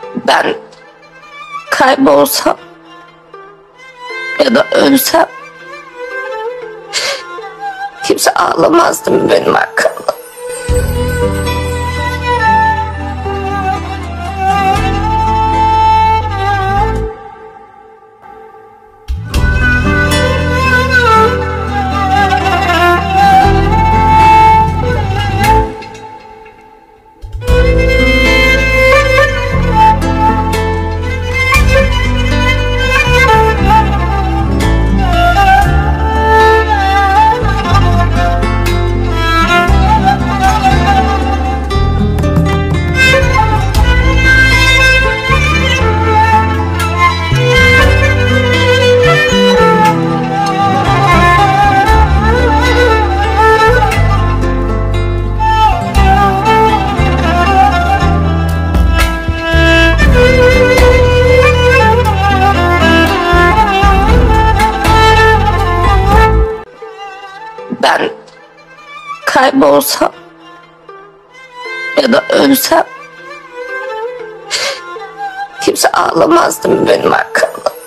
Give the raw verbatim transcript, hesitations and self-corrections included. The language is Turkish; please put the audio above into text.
Ben kaybolsam ya da ölsem kimse ağlamazdı mı benim arkamda? Ben kaybolsam ya da ölsem kimse ağlamazdı mı benim arkamda?